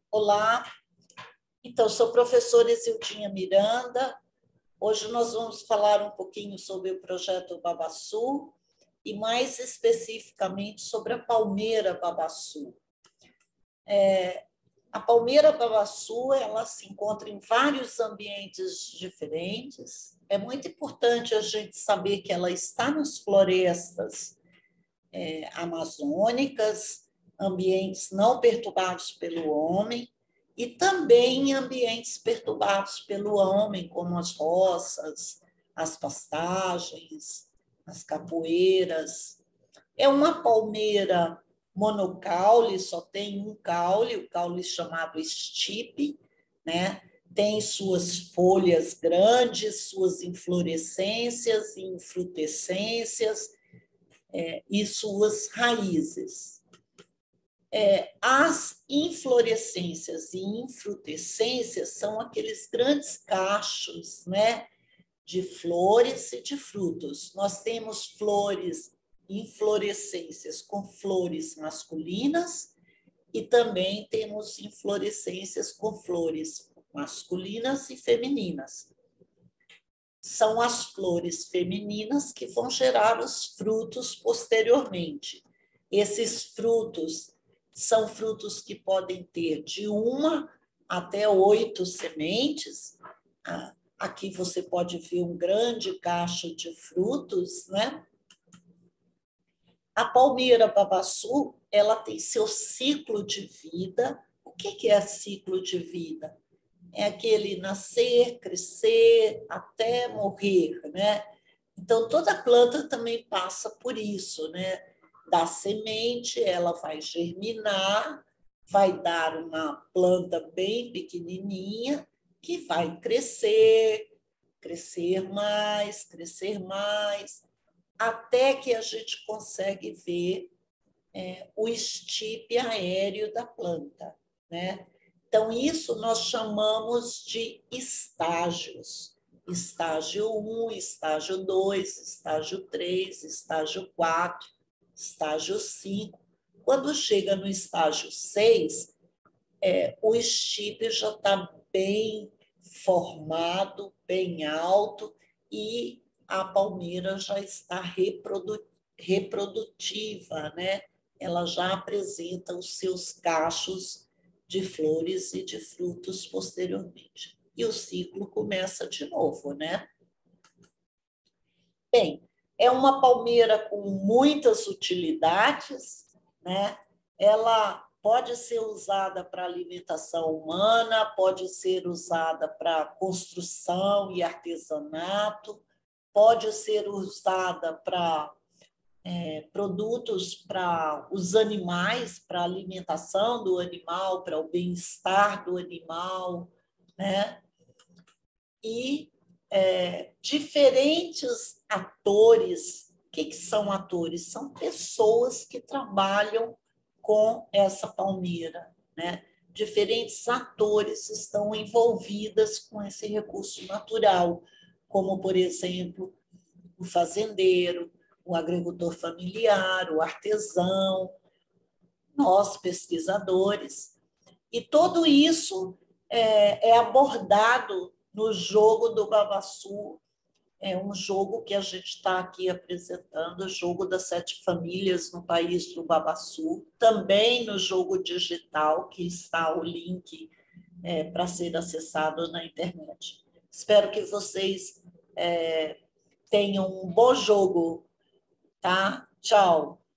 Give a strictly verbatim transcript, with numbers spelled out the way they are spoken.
Olá, então, sou professora Isildinha Miranda. Hoje nós vamos falar um pouquinho sobre o projeto Babaçu e, mais especificamente, sobre a palmeira babaçu. É, a palmeira babaçu ela se encontra em vários ambientes diferentes. É muito importante a gente saber que ela está nas florestas é, amazônicas, ambientes não perturbados pelo homem, e também em ambientes perturbados pelo homem, como as roças, as pastagens, as capoeiras. É uma palmeira monocaule, só tem um caule, o caule chamado estipe, né? Tem suas folhas grandes, suas inflorescências e infrutescências é, e suas raízes. É, as inflorescências e infrutescências são aqueles grandes cachos, né, de flores e de frutos. Nós temos flores, inflorescências com flores masculinas e também temos inflorescências com flores masculinas e femininas. São as flores femininas que vão gerar os frutos posteriormente. Esses frutos são frutos que podem ter de uma até oito sementes. Aqui você pode ver um grande cacho de frutos, né? A palmeira babaçu, ela tem seu ciclo de vida. O que é ciclo de vida? É aquele nascer, crescer, até morrer, né? Então, toda planta também passa por isso, né? Da semente, ela vai germinar, vai dar uma planta bem pequenininha, que vai crescer, crescer mais, crescer mais, até que a gente consegue ver é, o estipe aéreo da planta, né? Então, isso nós chamamos de estágios. Estágio um, estágio dois, estágio três, estágio quatro, estágio cinco. Quando chega no estágio seis, é, o estipe já está bem formado, bem alto, e a palmeira já está reprodu reprodutiva, né? Ela já apresenta os seus cachos de flores e de frutos posteriormente. E o ciclo começa de novo, né? Bem, é uma palmeira com muitas utilidades, né? Ela pode ser usada para alimentação humana, pode ser usada para construção e artesanato, pode ser usada para é, produtos para os animais, para a alimentação do animal, para o bem-estar do animal, né? E é, diferentes atores. O que, que são atores? São pessoas que trabalham com essa palmeira, né? Diferentes atores estão envolvidas com esse recurso natural, como, por exemplo, o fazendeiro, o agricultor familiar, o artesão, nós, pesquisadores. E tudo isso é, é abordado no jogo do Babaçu. É um jogo que a gente está aqui apresentando, o jogo das sete famílias no país do Babaçu, também no jogo digital, que está o link é, para ser acessado na internet. Espero que vocês é, tenham um bom jogo, tá? Tchau!